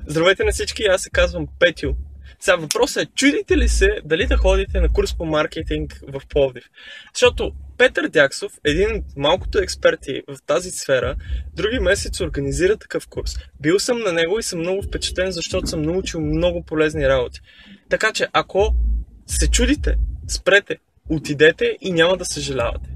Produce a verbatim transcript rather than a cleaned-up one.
Здравейте на всички, аз се казвам Петю. Сега въпросът е, чудите ли се дали да ходите на курс по маркетинг в Пловдив? Защото Петър Дяксов, един от малкото експерти в тази сфера, други месец организира такъв курс. Бил съм на него и съм много впечатлен, защото съм научил много полезни работи. Така че, ако се чудите, спрете, отидете и няма да съжалявате.